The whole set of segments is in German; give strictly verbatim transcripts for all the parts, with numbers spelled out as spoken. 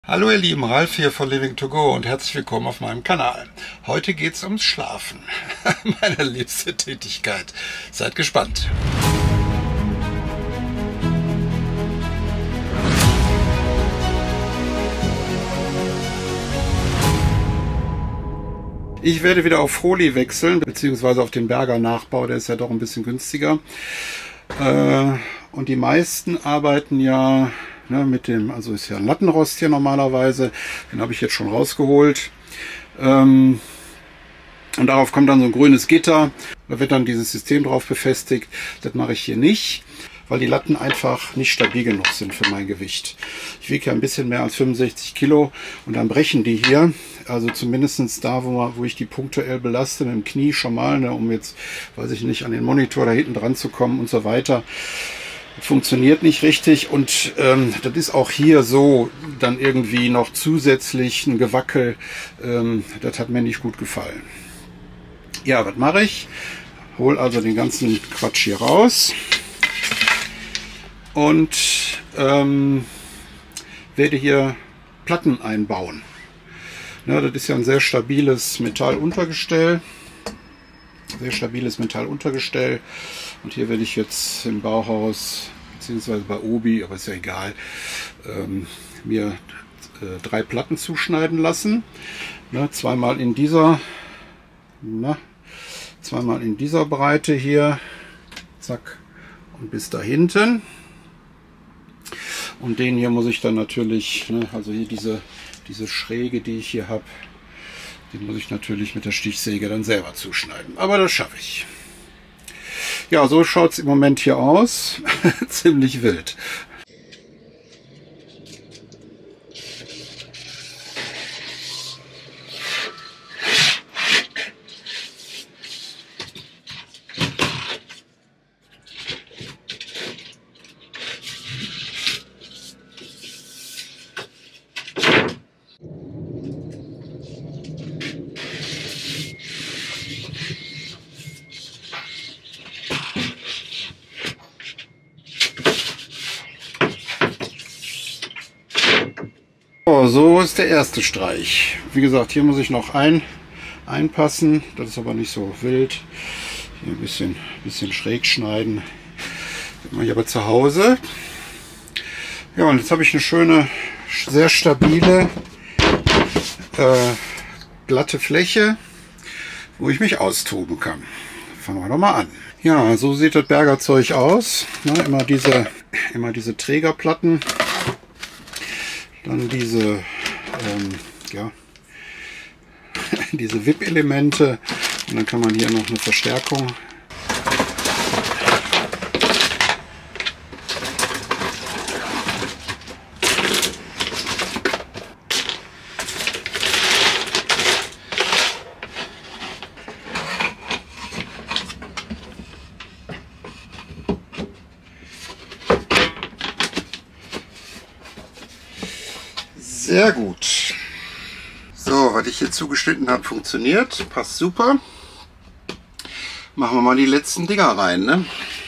Hallo ihr Lieben, Ralf hier von Living to Go und herzlich willkommen auf meinem Kanal. Heute geht es ums Schlafen, meine liebste Tätigkeit. Seid gespannt. Ich werde wieder auf Froli wechseln, beziehungsweise auf den Berger Nachbau, der ist ja doch ein bisschen günstiger. Und die meisten arbeiten ja mit dem, also ist ja ein Lattenrost hier normalerweise, den habe ich jetzt schon rausgeholt. Und darauf kommt dann so ein grünes Gitter, da wird dann dieses System drauf befestigt. Das mache ich hier nicht, weil die Latten einfach nicht stabil genug sind für mein Gewicht. Ich wiege ja ein bisschen mehr als fünfundsechzig Kilo und dann brechen die hier, also zumindest da, wo, wo ich die punktuell belaste, mit dem Knie schon mal, ne, um jetzt, weiß ich nicht, an den Monitor da hinten dran zu kommen und so weiter. Funktioniert nicht richtig und ähm, das ist auch hier so dann irgendwie noch zusätzlich ein Gewackel. Ähm, das hat mir nicht gut gefallen. Ja, was mache ich? Hol also den ganzen Quatsch hier raus und ähm, werde hier Platten einbauen. Ja, das ist ja ein sehr stabiles Metalluntergestell. Sehr stabiles Metalluntergestell. Und hier werde ich jetzt im Bauhaus, beziehungsweise bei Obi, aber ist ja egal, ähm, mir äh, drei Platten zuschneiden lassen. Ne, zweimal in dieser, na, zweimal in dieser Breite hier, zack, und bis da hinten. Und den hier muss ich dann natürlich, ne, also hier diese, diese Schräge, die ich hier habe, die muss ich natürlich mit der Stichsäge dann selber zuschneiden. Aber das schaffe ich. Ja, so schaut es im Moment hier aus. Ziemlich wild. So ist der erste Streich. Wie gesagt, hier muss ich noch ein, einpassen. Das ist aber nicht so wild. Hier ein bisschen, bisschen schräg schneiden. Das mache ich aber zu Hause. Ja, und jetzt habe ich eine schöne, sehr stabile, äh, glatte Fläche, wo ich mich austoben kann. Fangen wir doch mal an. Ja, so sieht das Berger Zeug aus. Na, immer diese, immer diese Trägerplatten. Dann diese, ähm, ja, diese W I P-Elemente und dann kann man hier noch eine Verstärkung. Sehr gut. So, was ich hier zugeschnitten habe, funktioniert. Passt super. Machen wir mal die letzten Dinger rein, ne?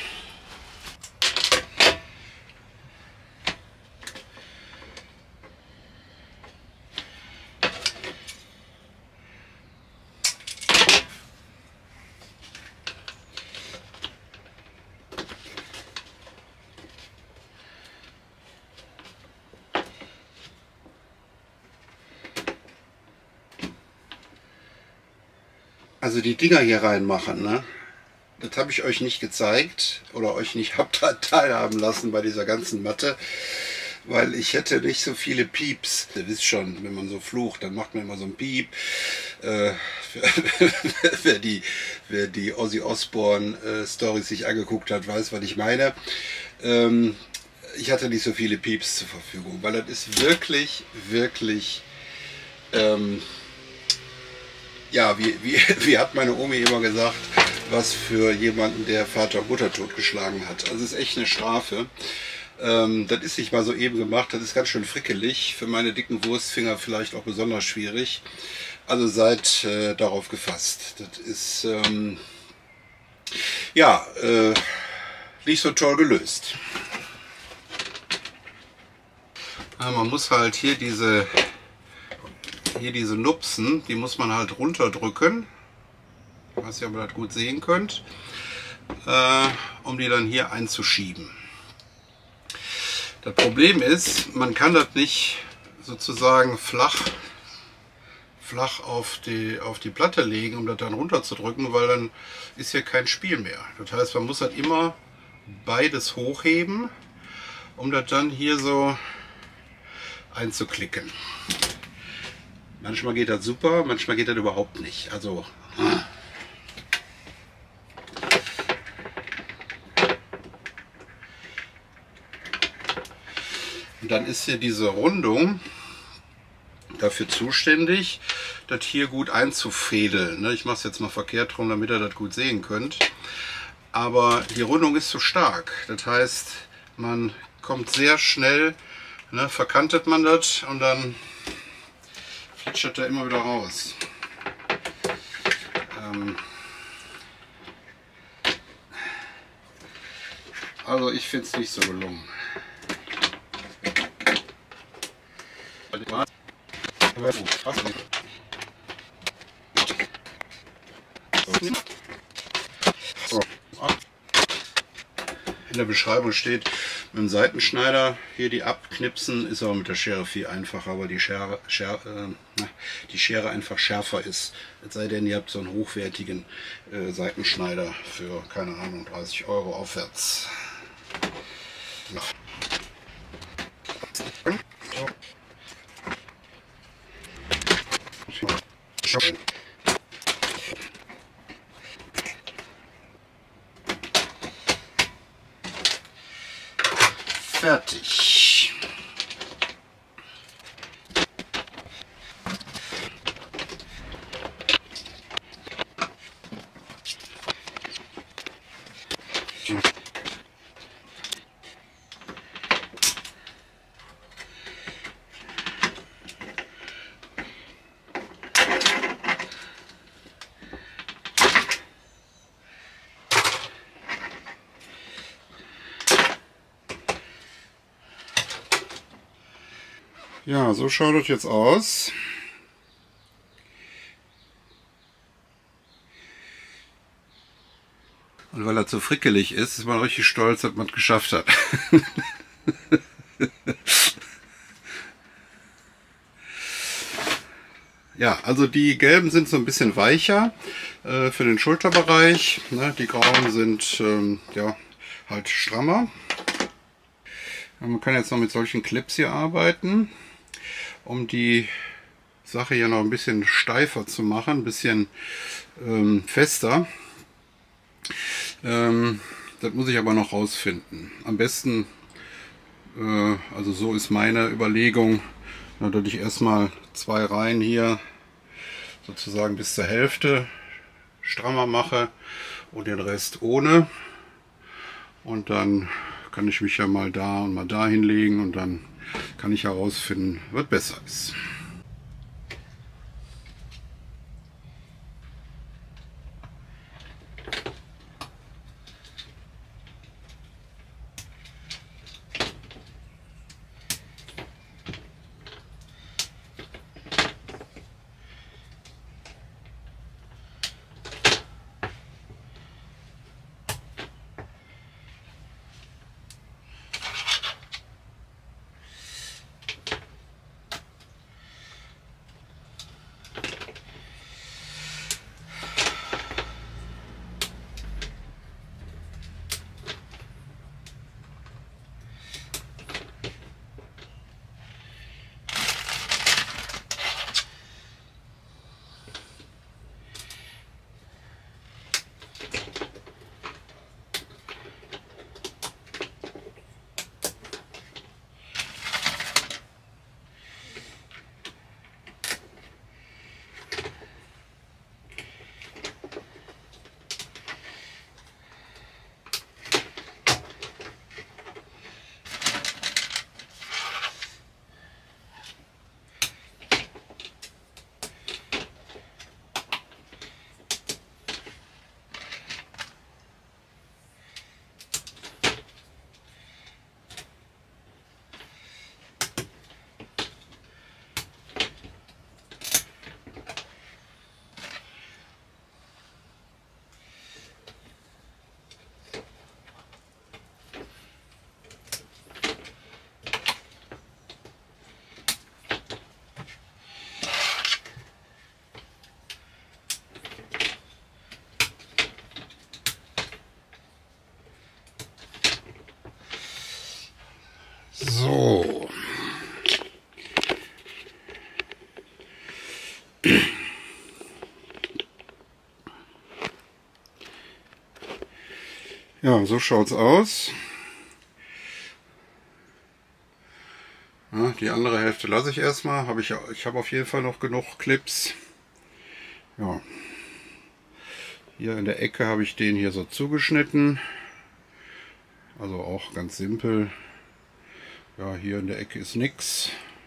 Also die Dinger hier reinmachen, ne? Das habe ich euch nicht gezeigt oder euch nicht habt teilhaben lassen bei dieser ganzen Matte, weil ich hätte nicht so viele Pieps. Ihr wisst schon, wenn man so flucht, dann macht man immer so ein Piep. Äh, wer die, wer die Ozzy Osbourne äh, Storys sich angeguckt hat, weiß, was ich meine. Ähm, ich hatte nicht so viele Pieps zur Verfügung, weil das ist wirklich, wirklich... Ähm, Ja, wie, wie, wie hat meine Omi immer gesagt, was für jemanden, der Vater und Mutter totgeschlagen hat. Also es ist echt eine Strafe. Ähm, das ist nicht mal so eben gemacht, das ist ganz schön frickelig. Für meine dicken Wurstfinger vielleicht auch besonders schwierig. Also seid äh, darauf gefasst. Das ist ähm, ja äh, nicht so toll gelöst. Ja, man muss halt hier diese, hier diese Nupsen, die muss man halt runterdrücken. Ich weiß nicht, ob ihr das gut sehen könnt, äh, um die dann hier einzuschieben. Das Problem ist, man kann das nicht sozusagen flach, flach auf die, auf die Platte legen, um das dann runterzudrücken, weil dann ist hier kein Spiel mehr. Das heißt, man muss halt immer beides hochheben, um das dann hier so einzuklicken. Manchmal geht das super, manchmal geht das überhaupt nicht. Also und dann ist hier diese Rundung dafür zuständig, das hier gut einzufädeln. Ich mache es jetzt mal verkehrt rum, damit ihr das gut sehen könnt. Aber die Rundung ist zu stark. Das heißt, man kommt sehr schnell, ne, verkantet man das und dann flitschert er immer wieder raus. Ähm also ich finde es nicht so gelungen. In der Beschreibung steht, mit dem Seitenschneider hier die abknipsen, ist aber mit der Schere viel einfacher, weil die Schere, Schere, äh, die Schere einfach schärfer ist. Es sei denn, ihr habt so einen hochwertigen äh, Seitenschneider für, keine Ahnung, dreißig Euro aufwärts. Ja. Fertig. Ja, so schaut es jetzt aus. Und weil er so frickelig ist, ist man richtig stolz, dass man es geschafft hat. Ja, also die gelben sind so ein bisschen weicher äh, für den Schulterbereich. Ne? Die grauen sind ähm, ja, halt strammer. Und man kann jetzt noch mit solchen Clips hier arbeiten, um die Sache hier noch ein bisschen steifer zu machen, ein bisschen ähm, fester. Ähm, das muss ich aber noch rausfinden. Am besten, äh, also so ist meine Überlegung, dass ich erstmal zwei Reihen hier sozusagen bis zur Hälfte strammer mache und den Rest ohne. Und dann kann ich mich ja mal da und mal da hinlegen und dann kann ich herausfinden, was besser ist. Ja, so schaut's aus. Ja, die andere Hälfte lasse ich erstmal. Habe ich, ich habe auf jeden Fall noch genug Clips. Ja. Hier in der Ecke habe ich den hier so zugeschnitten. Also auch ganz simpel. Ja, hier in der Ecke ist nichts.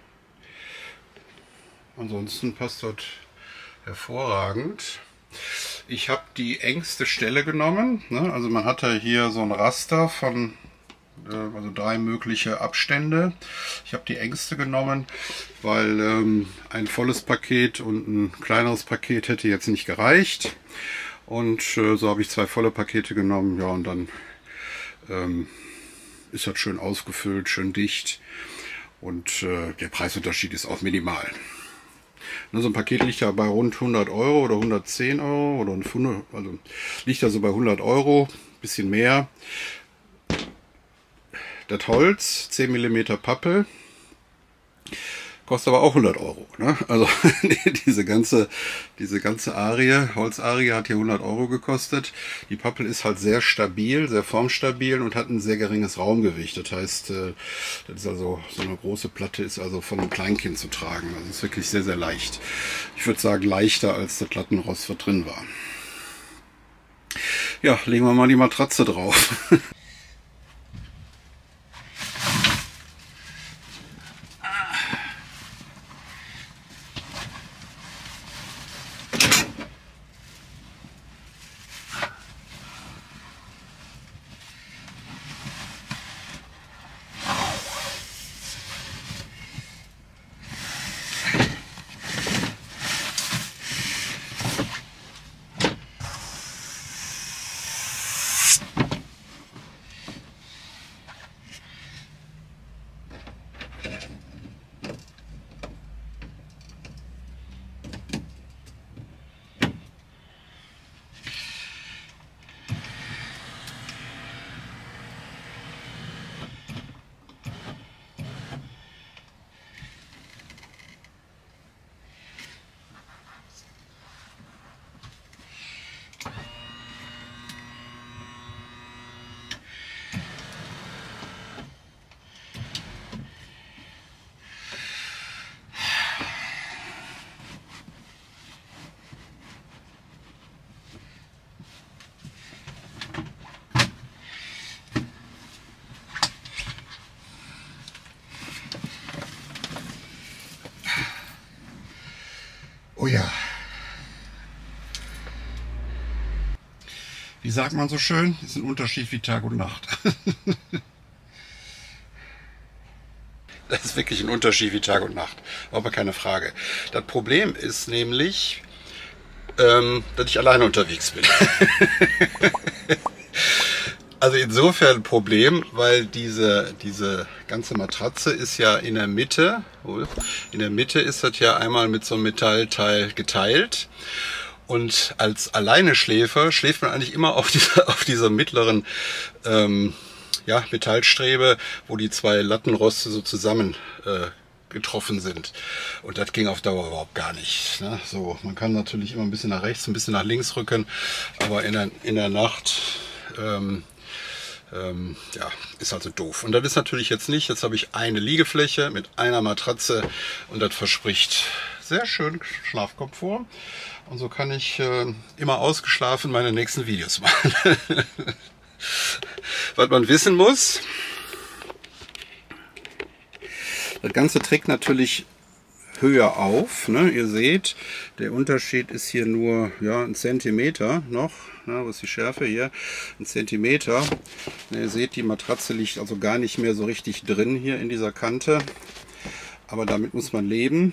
Ansonsten passt das hervorragend. Ich habe die engste Stelle genommen. Ne? Also man hat ja hier so ein Raster von äh, also drei mögliche Abstände. Ich habe die engste genommen, weil ähm, ein volles Paket und ein kleineres Paket hätte jetzt nicht gereicht. Und äh, so habe ich zwei volle Pakete genommen. Ja, und dann ähm, ist das schön ausgefüllt, schön dicht. Und äh, der Preisunterschied ist auch minimal. So ein Paket liegt ja bei rund hundert Euro oder hundertzehn Euro oder hundert, also liegt also bei hundert Euro, bisschen mehr. Das Holz, zehn Millimeter Pappe, kostet aber auch hundert Euro. Ne? Also diese ganze, diese ganze Arie, Holzarie hat hier hundert Euro gekostet. Die Pappel ist halt sehr stabil, sehr formstabil und hat ein sehr geringes Raumgewicht. Das heißt, das ist also so eine große Platte ist also von einem Kleinkind zu tragen. Also ist wirklich sehr, sehr leicht. Ich würde sagen leichter als das Lattenrost, was drin war. Ja, legen wir mal die Matratze drauf. Oh ja. Wie sagt man so schön? Ist ein Unterschied wie Tag und Nacht. Das ist wirklich ein Unterschied wie Tag und Nacht. Aber keine Frage. Das Problem ist nämlich, ähm, dass ich alleine unterwegs bin. Also insofern ein Problem, weil diese, diese ganze Matratze ist ja in der Mitte, in der Mitte ist das ja einmal mit so einem Metallteil geteilt. Und als Alleineschläfer schläft man eigentlich immer auf dieser, auf dieser mittleren ähm, ja, Metallstrebe, wo die zwei Lattenroste so zusammen äh, getroffen sind. Und das ging auf Dauer überhaupt gar nicht. Ne? So, man kann natürlich immer ein bisschen nach rechts, ein bisschen nach links rücken, aber in der, in der Nacht ähm, ähm, ja, ist also doof. Und das ist natürlich jetzt nicht. Jetzt habe ich eine Liegefläche mit einer Matratze und das verspricht sehr schön Schlafkomfort. Und so kann ich äh, immer ausgeschlafen meine nächsten Videos machen. Was man wissen muss, das Ganze trägt natürlich höher auf. Ne? Ihr seht, der Unterschied ist hier nur ja, ein Zentimeter noch. Ne? Was ist die Schärfe hier? Ein Zentimeter. Ne, ihr seht, die Matratze liegt also gar nicht mehr so richtig drin hier in dieser Kante. Aber damit muss man leben.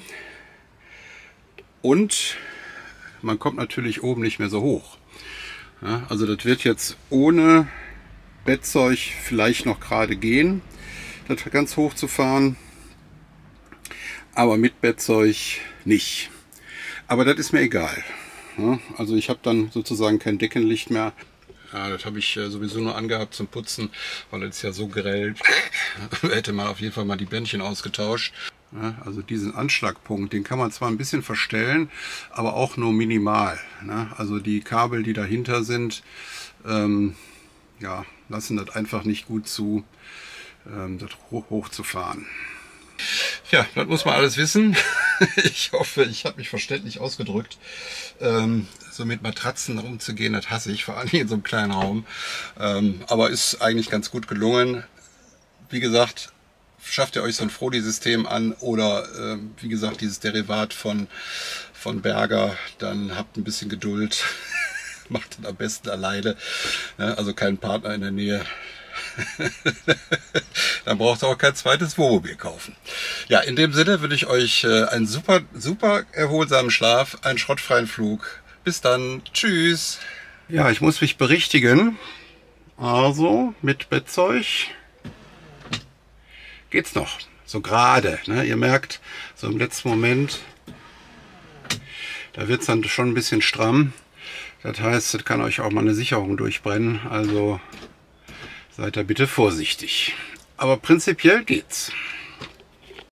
Und man kommt natürlich oben nicht mehr so hoch. Ja, also das wird jetzt ohne Bettzeug vielleicht noch gerade gehen, das ganz hoch zu fahren. Aber mit Bettzeug nicht. Aber das ist mir egal. Ja, also ich habe dann sozusagen kein Deckenlicht mehr. Ja, das habe ich sowieso nur angehabt zum Putzen, weil es ja so grell. Hätte man auf jeden Fall mal die Bändchen ausgetauscht. Ja, also diesen Anschlagpunkt, den kann man zwar ein bisschen verstellen, aber auch nur minimal. Ne? Also die Kabel, die dahinter sind, ähm, ja, lassen das einfach nicht gut zu, ähm, das hoch, hochzufahren. Ja, das muss man alles wissen. Ich hoffe, ich habe mich verständlich ausgedrückt. Ähm, so mit Matratzen rumzugehen, das hasse ich, vor allem in so einem kleinen Raum. Ähm, aber ist eigentlich ganz gut gelungen. Wie gesagt, schafft ihr euch so ein Frodi-System an oder ähm, wie gesagt dieses Derivat von, von Berger, dann habt ein bisschen Geduld. Macht es am besten alleine. Ja, also keinen Partner in der Nähe. Dann braucht ihr auch kein zweites Wohnmobil kaufen. Ja, in dem Sinne wünsche ich euch äh, einen super, super erholsamen Schlaf, einen schrottfreien Flug. Bis dann. Tschüss. Ja, ich muss mich berichtigen. Also, mit Bettzeug geht's noch. So gerade. Ne? Ihr merkt, so im letzten Moment, da wird es dann schon ein bisschen stramm. Das heißt, es kann euch auch mal eine Sicherung durchbrennen. Also seid da bitte vorsichtig. Aber prinzipiell geht's.